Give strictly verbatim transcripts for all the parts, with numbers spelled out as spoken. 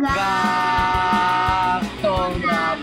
Gastón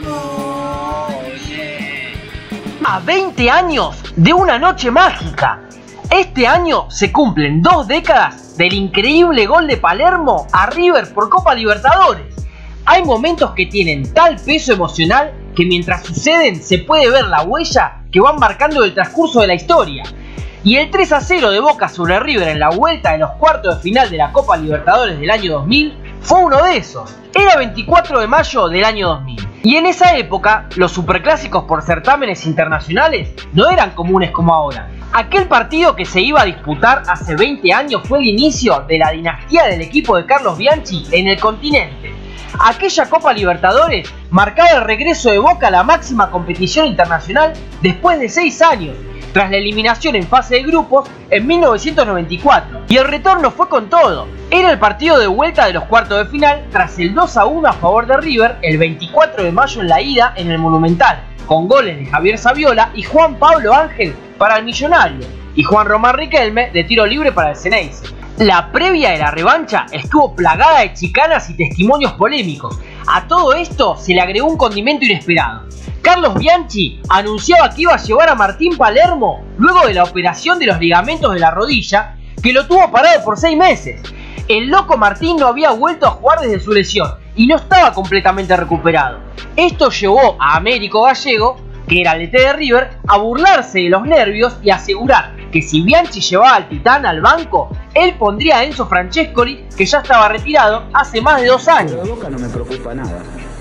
Rapone. A veinte años de una noche mágica. Este año se cumplen dos décadas del increíble gol de Palermo a River por Copa Libertadores. Hay momentos que tienen tal peso emocional que mientras suceden se puede ver la huella que van marcando el transcurso de la historia. Y el tres a cero de Boca sobre River en la vuelta de los cuartos de final de la Copa Libertadores del año dos mil fue uno de esos. Era veinticuatro de mayo del año dos mil. Y en esa época, los superclásicos por certámenes internacionales no eran comunes como ahora. Aquel partido que se iba a disputar hace veinte años fue el inicio de la dinastía del equipo de Carlos Bianchi en el continente. Aquella Copa Libertadores marcaba el regreso de Boca a la máxima competición internacional después de seis años, tras la eliminación en fase de grupos en mil novecientos noventa y cuatro. Y el retorno fue con todo. Era el partido de vuelta de los cuartos de final tras el dos a uno a favor de River el veinticuatro de mayo en la ida en el Monumental, con goles de Javier Saviola y Juan Pablo Ángel para el Millonario y Juan Román Riquelme de tiro libre para el Ceneice. La previa de la revancha estuvo plagada de chicanas y testimonios polémicos. A todo esto se le agregó un condimento inesperado. Carlos Bianchi anunciaba que iba a llevar a Martín Palermo luego de la operación de los ligamentos de la rodilla, que lo tuvo parado por seis meses. El loco Martín no había vuelto a jugar desde su lesión y no estaba completamente recuperado. Esto llevó a Américo Gallego, que era el D T de River, a burlarse de los nervios y asegurar que si Bianchi llevaba al Titán al banco, él pondría a Enzo Francescoli, que ya estaba retirado hace más de dos años. Pero de Boca no me preocupa nada.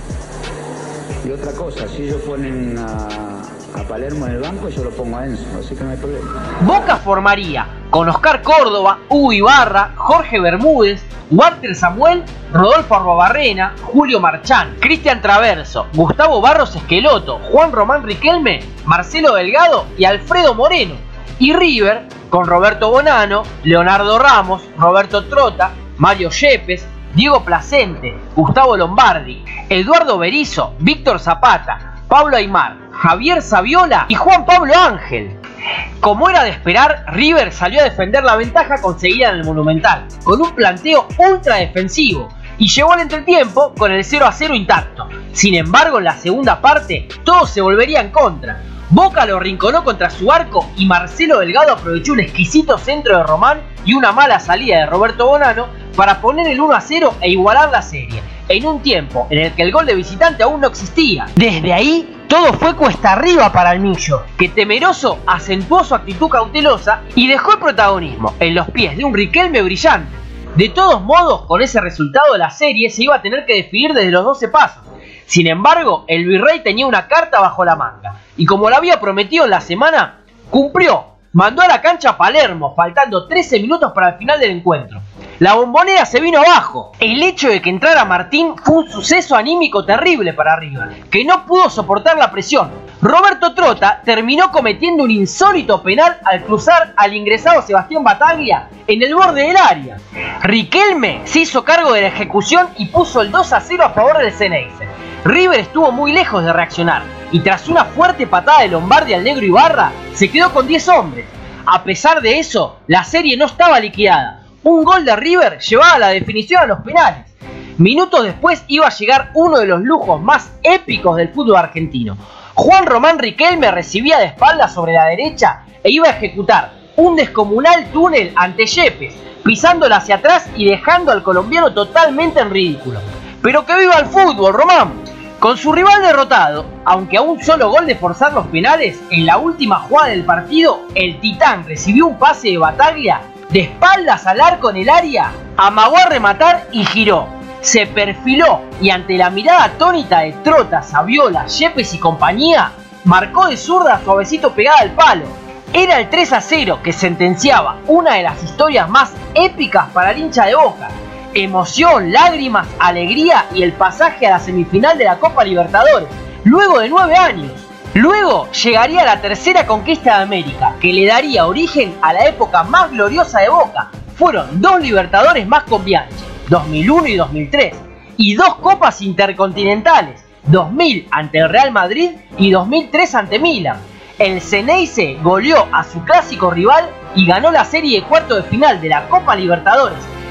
Y otra cosa, si ellos ponen a, a Palermo en el banco, yo lo pongo a Enzo, así que no hay problema. Boca formaría con Oscar Córdoba, Hugo Ibarra, Jorge Bermúdez, Walter Samuel, Rodolfo Arruabarrena, Julio Marchán, Cristian Traverso, Gustavo Barros Esqueloto, Juan Román Riquelme, Marcelo Delgado y Alfredo Moreno. Y River con Roberto Bonano, Leonardo Ramos, Roberto Trota, Mario Yepes, Diego Placente, Gustavo Lombardi, Eduardo Berizzo, Víctor Zapata, Pablo Aimar, Javier Saviola y Juan Pablo Ángel. Como era de esperar, River salió a defender la ventaja conseguida en el Monumental, con un planteo ultra defensivo, y llegó al entretiempo con el cero a cero intacto. Sin embargo, en la segunda parte, todo se volvería en contra. Boca lo rinconó contra su arco y Marcelo Delgado aprovechó un exquisito centro de Román y una mala salida de Roberto Bonano para poner el uno a cero e igualar la serie, en un tiempo en el que el gol de visitante aún no existía. Desde ahí, todo fue cuesta arriba para el Millo, que temeroso acentuó su actitud cautelosa y dejó el protagonismo en los pies de un Riquelme brillante. De todos modos, con ese resultado la serie se iba a tener que definir desde los doce pasos. Sin embargo, el Virrey tenía una carta bajo la manga, y como lo había prometido en la semana, cumplió. Mandó a la cancha a Palermo, faltando trece minutos para el final del encuentro. La Bombonera se vino abajo. El hecho de que entrara Martín fue un suceso anímico terrible para River, que no pudo soportar la presión. Roberto Trota terminó cometiendo un insólito penal al cruzar al ingresado Sebastián Bataglia en el borde del área. Riquelme se hizo cargo de la ejecución y puso el dos a cero a favor del Ceneice. River estuvo muy lejos de reaccionar y tras una fuerte patada de Lombardi al negro Ibarra se quedó con diez hombres. A pesar de eso, la serie no estaba liquidada. Un gol de River llevaba la definición a los penales. Minutos después iba a llegar uno de los lujos más épicos del fútbol argentino. Juan Román Riquelme recibía de espaldas sobre la derecha e iba a ejecutar un descomunal túnel ante Yepes, pisándola hacia atrás y dejando al colombiano totalmente en ridículo. Pero que viva el fútbol, Román. Con su rival derrotado, aunque a un solo gol de forzar los penales, en la última jugada del partido, el Titán recibió un pase de Bataglia de espaldas al arco en el área, amagó a rematar y giró. Se perfiló y ante la mirada atónita de Trota, Saviola, Yepes y compañía, marcó de zurda suavecito pegada al palo. Era el tres a cero que sentenciaba una de las historias más épicas para el hincha de Boca. Emoción, lágrimas, alegría y el pasaje a la semifinal de la Copa Libertadores, luego de nueve años. Luego llegaría la tercera conquista de América, que le daría origen a la época más gloriosa de Boca. Fueron dos Libertadores más con Bianchi, dos mil uno y dos mil tres, y dos Copas Intercontinentales, dos mil ante el Real Madrid y dos mil tres ante Milan. El Ceneice goleó a su clásico rival y ganó la serie de cuartos de final de la Copa Libertadores,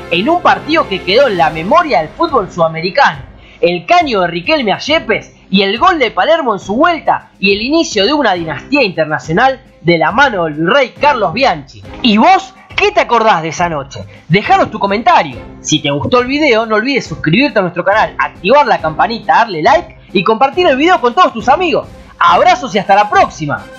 en un partido que quedó en la memoria del fútbol sudamericano. El caño de Riquelme a Yepes y el gol de Palermo en su vuelta y el inicio de una dinastía internacional de la mano del virrey Carlos Bianchi. ¿Y vos qué te acordás de esa noche? Dejanos tu comentario. Si te gustó el video, no olvides suscribirte a nuestro canal, activar la campanita, darle like y compartir el video con todos tus amigos. Abrazos y hasta la próxima.